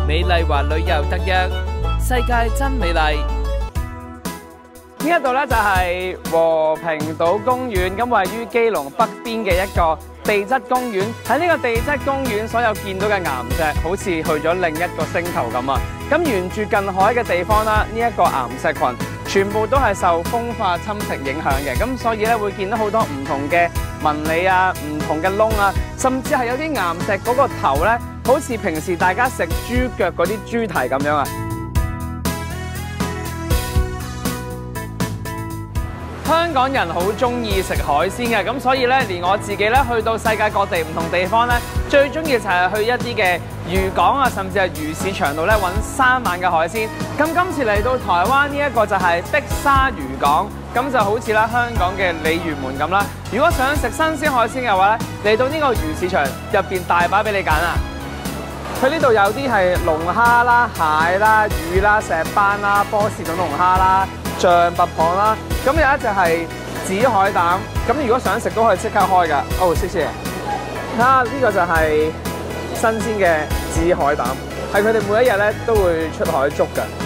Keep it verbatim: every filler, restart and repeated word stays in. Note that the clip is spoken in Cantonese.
美麗華旅遊特約，世界真美麗。 呢一度咧就係和平島公園，咁位於基隆北邊嘅一個地質公園。喺呢個地質公園，所有見到嘅岩石好似去咗另一個星球咁啊！咁沿住近海嘅地方啦，呢、這、一個岩石群全部都係受風化侵蝕影響嘅，咁所以咧會見到好多唔同嘅紋理啊、唔同嘅窿啊，甚至係有啲岩石嗰個頭咧，好似平時大家食豬腳嗰啲豬蹄咁樣啊！香港人好中意食海鮮嘅，咁所以咧，連我自己咧去到世界各地唔同地方咧，最中意就係去一啲嘅漁港啊，甚至係魚市場度咧揾生猛嘅海鮮。咁今次嚟到台灣呢一個就係碧沙漁港，咁就好似啦香港嘅鯉魚門咁啦。如果想食新鮮海鮮嘅話咧，嚟到呢個魚市場入邊大把俾你揀啊！佢呢度有啲係龍蝦啦、蟹啦、魚啦、石斑啦、波士頓龍蝦啦、象拔蚌啦，咁有一隻係紫海膽，咁如果想食都可以即刻開㗎。哦，謝謝。睇下呢個就係新鮮嘅紫海膽，係佢哋每一日咧都會出海捉㗎。